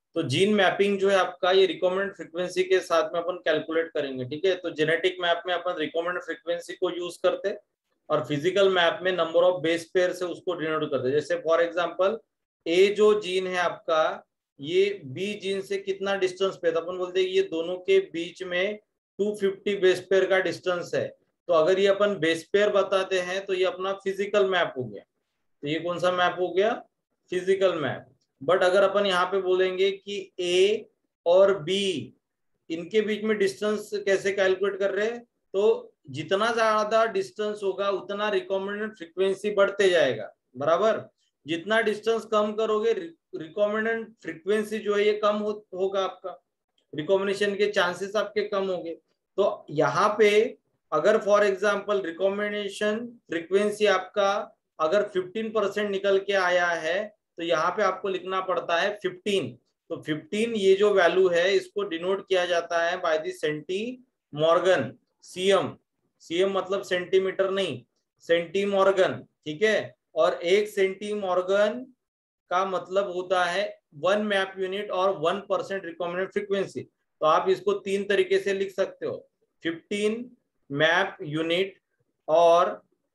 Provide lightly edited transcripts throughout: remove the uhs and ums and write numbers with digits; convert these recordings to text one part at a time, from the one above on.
तो gene mapping जो है आपका ये रिकॉमेंडेड फ्रीक्वेंसी के साथ में अपन कैलकुलेट करेंगे, ठीक है। तो जेनेटिक मैप में अपन रिकॉमेंडेड फ्रीक्वेंसी को यूज करते और फिजिकल मैप में नंबर ऑफ बेस पेयर से उसको डिनोट करते। जैसे फॉर एग्जांपल ए जो जीन है आपका, ये बी जीन से कितना डिस्टेंस पे, तो अपन बोलते हैं ये दोनों के बीच में 250 बेस पेयर का डिस्टेंस है। तो अगर ये अपन बेस पेयर बताते हैं तो ये अपना फिजिकल मैप हो गया। तो ये कौन सा मैप हो गया? Physical map. बट अगर अपन यहाँ पे बोलेंगे कि ए और बी इनके बीच में डिस्टेंस कैसे कैलकुलेट कर रहे हैं, तो जितना ज्यादा डिस्टेंस होगा उतना रिकॉमेंडेड फ्रीक्वेंसी बढ़ते जाएगा, बराबर। जितना डिस्टेंस कम करोगे रिकॉमेंडेड फ्रीक्वेंसी जो है ये कम होगा, आपका रिकॉम्बिनेशन के चांसेस आपके कम होंगे। तो यहाँ पे अगर फॉर एग्जांपल रिकॉम्बिनेशन फ्रीक्वेंसी आपका अगर 15% निकल के आया है, तो यहाँ पे आपको लिखना पड़ता है 15। तो 15 ये जो वैल्यू है इसको डिनोट किया जाता है by the centimorgan, CM. CM मतलब सेंटीमीटर नहीं, सेंटी मॉर्गन, ठीक है। और एक सेंटी मॉर्गन का मतलब होता है 1 मैप यूनिट और 1% रिकॉमेंडेड फ्रीक्वेंसी। तो आप इसको 3 तरीके से लिख सकते हो, 15 मैप यूनिट और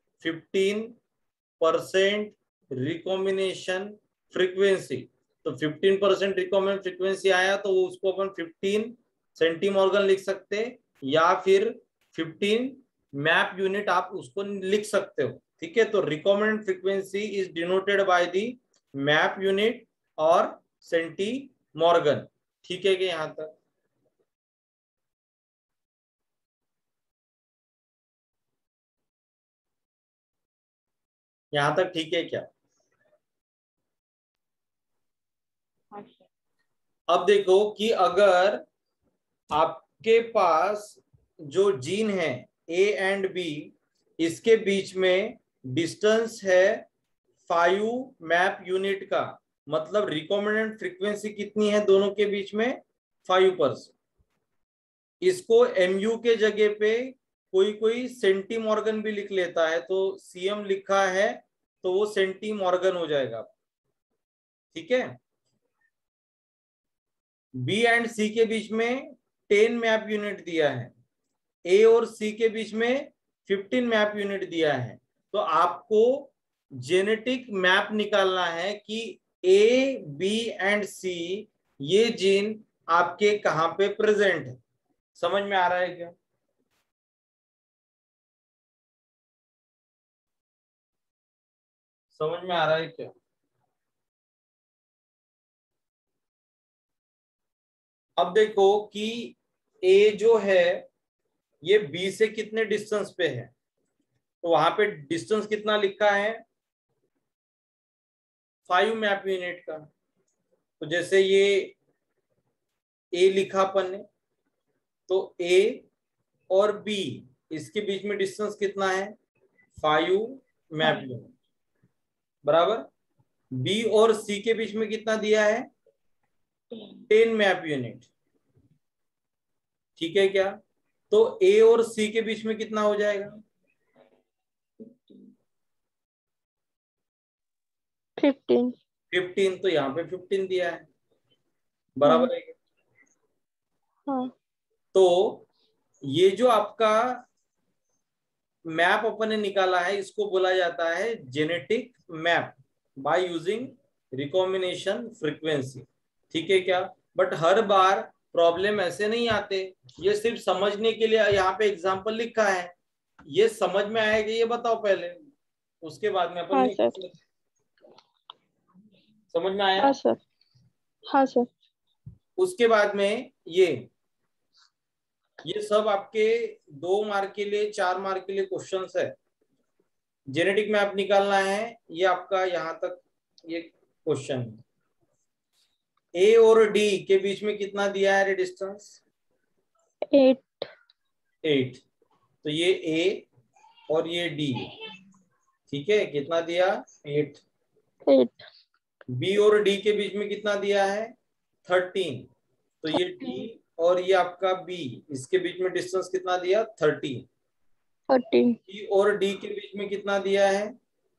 15% रिकॉम्बिनेशन फ्रीक्वेंसी। तो 15% रिकॉम्बिनेशन फ्रीक्वेंसी आया तो उसको अपन 15 सेंटीमॉर्गन लिख सकते, या फिर 15 मैप यूनिट आप उसको लिख सकते हो, ठीक है। तो recommended frequency is denoted by the map unit और सेंटी मॉर्गन, ठीक है कि यहां तक? यहां तक ठीक है क्या? अब देखो कि अगर आपके पास जो जीन है ए एंड बी, इसके बीच में डिस्टेंस है 5 मैप यूनिट का, मतलब रिकॉमेंडेड फ्रीक्वेंसी कितनी है दोनों के बीच में? 5%। इसको एमयू के जगह पे कोई कोई सेंटी मॉर्गन भी लिख लेता है, तो सीएम लिखा है तो वो सेंटी मॉर्गन हो जाएगा, ठीक है। बी एंड सी के बीच में 10 मैप यूनिट दिया है, ए और सी के बीच में 15 मैप यूनिट दिया है। तो आपको जेनेटिक मैप निकालना है कि ए बी एंड सी ये जीन आपके कहां पे प्रेजेंट है। समझ में आ रहा है क्या? समझ में आ रहा है क्या? अब देखो कि ए जो है ये बी से कितने डिस्टेंस पे है, तो वहां पे डिस्टेंस कितना लिखा है? 5 मैप यूनिट का। तो जैसे ये ए लिखा अपन ने, तो ए और बी इसके बीच में डिस्टेंस कितना है? 5 मैप यूनिट, बराबर। बी और सी के बीच में कितना दिया है? 10 मैप यूनिट, ठीक है क्या? तो ए और सी के बीच में कितना हो जाएगा? 15। तो यहाँ पे 15 दिया है, बराबर है क्या? हाँ। तो ये जो आपका मैप अपन ने निकाला है इसको बोला जाता है genetic map by using recombination frequency, ठीक है क्या? बट हर बार प्रॉब्लम ऐसे नहीं आते, ये सिर्फ समझने के लिए यहाँ पे एग्जांपल लिखा है। ये समझ में आएगा ये बताओ पहले, उसके बाद में अपन हाँ नहीं। सर। समझ में आया? हाँ सर। हाँ सर। उसके बाद में ये सब आपके 2 मार्क के लिए 4 मार्क के लिए क्वेश्चंस है। जेनेटिक मैप निकालना है, ये आपका यहाँ तक ये क्वेश्चन है। ए और डी के बीच में कितना दिया है डिस्टेंस? 8। 8। तो ये ए और ये डी, ठीक है, कितना दिया? 8। 8। बी और डी के बीच में कितना दिया है? 13। तो ये डी और ये आपका बी, इसके बीच में डिस्टेंस कितना दिया? 13। 13। सी और डी के बीच में कितना दिया है?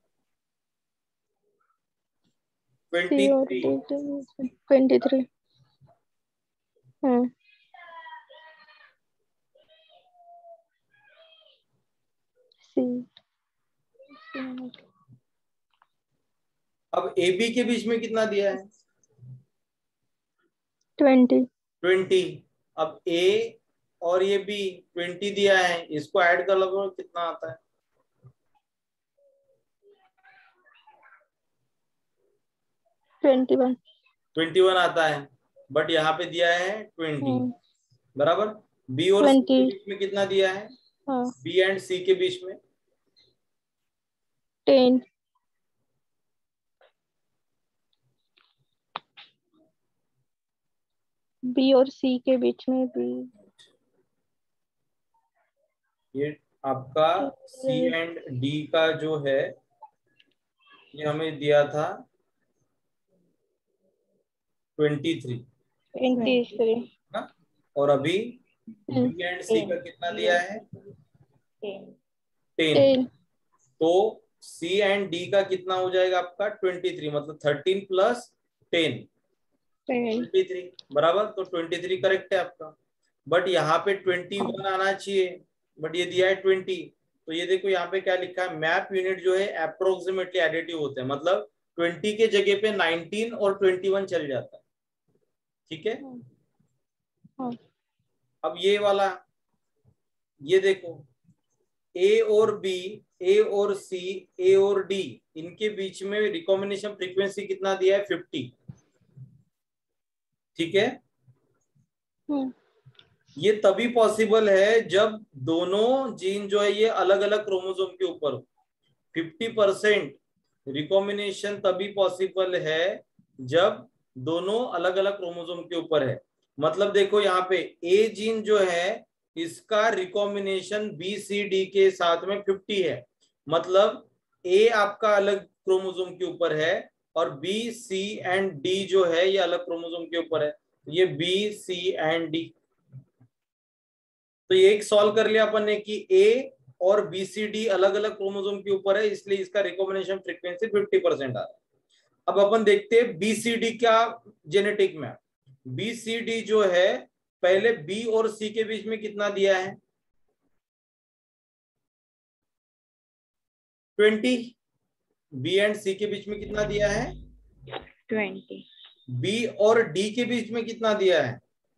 सी और 23। डी 23। हम्म सी अब ए बी के बीच में कितना दिया है? 20 20। अब ए और ये बी 20 दिया है, इसको ऐड कर लो कितना आता है? 21 21 आता है, बट यहाँ पे दिया है 20 बराबर। बी और सी 20 के बीच में कितना दिया है? हाँ बी एंड सी के बीच में 10 बी और सी के बीच में भी ये आपका सी एंड डी का जो है ये हमें दिया था 23 23 ना, और अभी बी एंड सी का कितना दिया है? 10। 10 तो सी एंड डी का कितना हो जाएगा आपका? 23, मतलब 13 प्लस 10 23 बराबर। तो 23 करेक्ट है आपका, बट यहाँ पे 21 आना चाहिए, बट ये दिया है 20। तो ये देखो यहाँ पे क्या लिखा है, मैप यूनिट जो है अप्रोक्सीमेटली एडिटिव होते हैं, मतलब 20 के जगह पे 19 और 21 चल जाता है। ठीक है, अब ये वाला, ये देखो ए और बी, ए और सी, ए और डी, इनके बीच में रिकॉम्बिनेशन फ्रीक्वेंसी कितना दिया है? 50। ठीक है, ये तभी पॉसिबल है जब दोनों जीन जो है ये अलग अलग क्रोमोसोम के ऊपर हो। 50% रिकॉम्बिनेशन तभी पॉसिबल है जब दोनों अलग अलग क्रोमोसोम के ऊपर है। मतलब देखो यहाँ पे ए जीन जो है इसका रिकॉम्बिनेशन बी सी डी के साथ में 50 है, मतलब ए आपका अलग क्रोमोसोम के ऊपर है और बी सी एंड डी जो है ये अलग क्रोमोसोम के ऊपर है, ये बी सी एंड डी। तो ये एक सॉल्व कर लिया अपन ने कि ए और बीसीडी अलग अलग क्रोमोसोम के ऊपर है, इसलिए इसका रिकॉम्बिनेशन फ्रीक्वेंसी 50% आ रहा है। अब अपन देखते हैं बीसीडी का जेनेटिक मैप। बीसीडी जो है पहले बी और सी के बीच में कितना दिया है? 20। बी एंड सी के बीच में कितना दिया है? 20 बी और डी के बीच में कितना दिया है?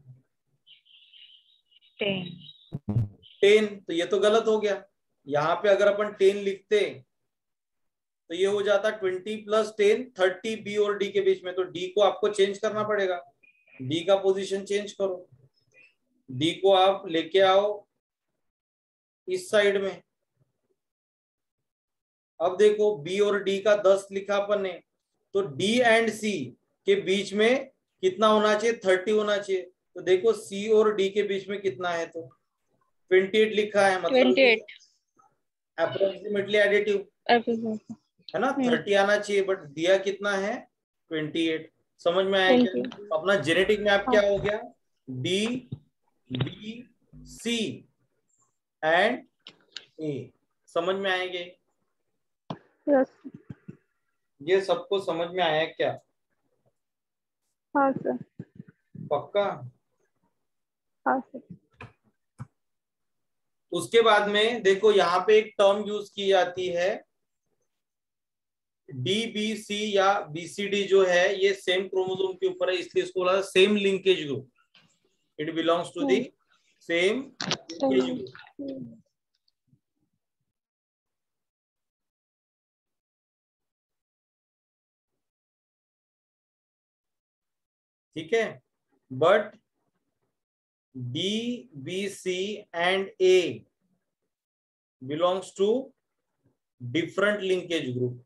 10। तो ये तो गलत हो गया, यहाँ पे अगर अपन 10 लिखते तो ये हो जाता 20 प्लस 10 30 बी और डी के बीच में। तो डी को आपको चेंज करना पड़ेगा, डी का पोजीशन चेंज करो, डी को आप लेके आओ इस साइड में। अब देखो बी और डी का 10 लिखा अपन ने, तो डी एंड सी के बीच में कितना होना चाहिए? 30 होना चाहिए। तो देखो सी और डी के बीच में कितना है? तो 28 लिखा है, मतलब 28 अप्रोक्सीमेटली एडिटिव है ना, 30 आना चाहिए, बट दिया कितना है? 28। समझ में आया क्या? अपना जेनेटिक मैप क्या हो गया? D B C and A. समझ में आएंगे? यस ये सबको समझ में आया क्या? हाँ सर पक्का? हाँ सर उसके बाद में देखो यहाँ पे एक टर्म यूज की जाती है, डी बी सी या बीसीडी जो है ये सेम क्रोमोसोम के ऊपर है, इसलिए इसको बोला same linkage group. It belongs to the same linkage group. ठीक है, but D B C and A belongs to different linkage group.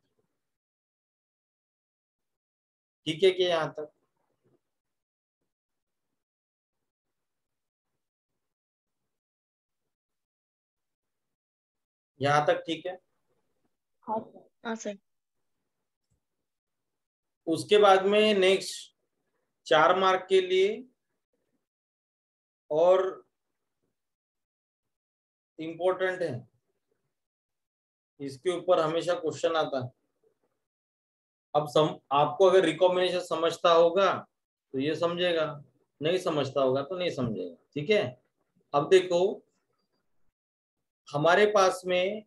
ठीक है कि यहां तक? यहां तक ठीक है? हाँ सर उसके बाद में नेक्स्ट 4 मार्क के लिए और इंपॉर्टेंट है, इसके ऊपर हमेशा क्वेश्चन आता है। अब आपको अगर रिकॉम्बिनेशन समझता होगा तो ये समझेगा, नहीं समझता होगा तो नहीं समझेगा, ठीक है। अब देखो, हमारे पास में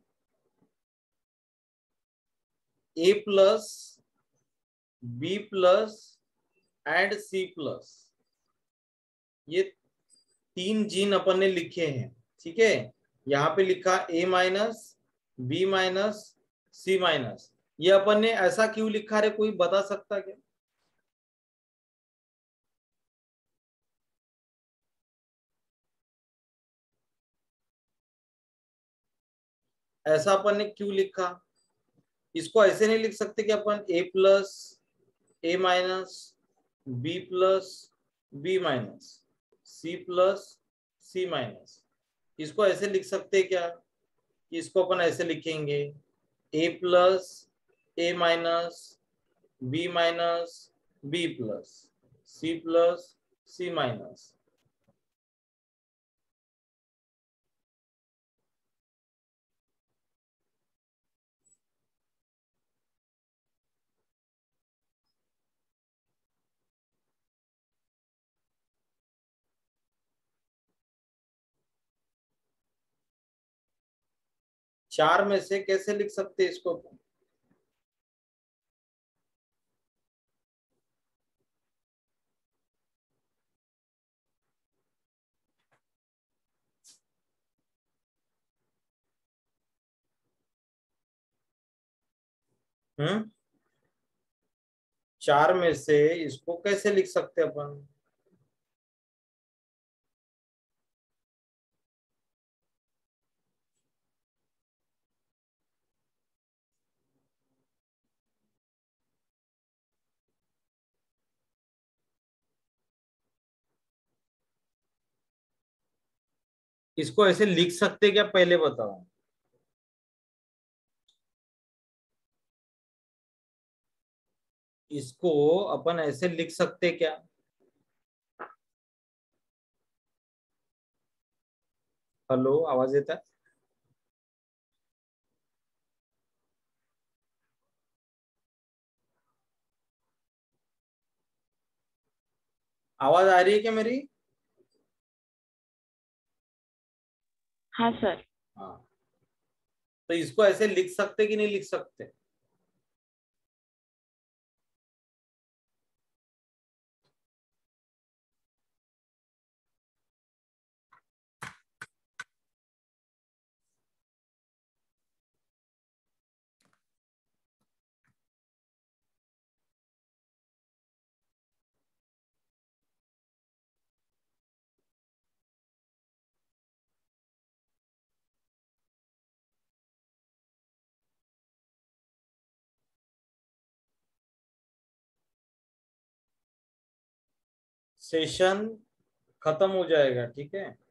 A plus, B plus and C plus, ये तीन जीन अपन ने लिखे हैं, ठीक है। यहाँ पे लिखा A minus, B minus, C minus. ये अपन ने ऐसा क्यों लिखा है, कोई बता सकता क्या? ऐसा अपन ने क्यों लिखा? इसको ऐसे नहीं लिख सकते कि अपन A plus, A minus, B plus, B minus, C plus, C minus. इसको ऐसे लिख सकते क्या कि इसको अपन ऐसे लिखेंगे, A plus, A minus, B minus, B plus, C plus, C minus. 4 में से कैसे लिख सकते हैं इसको? हम्म, 4 में से इसको कैसे लिख सकते हैं अपन? इसको ऐसे लिख सकते क्या, पहले बताओ। इसको अपन ऐसे लिख सकते क्या? हेलो, आवाज देता है? आवाज आ रही है क्या मेरी? हाँ सर। हाँ, तो इसको ऐसे लिख सकते कि नहीं लिख सकते? सेशन खत्म हो जाएगा, ठीक है।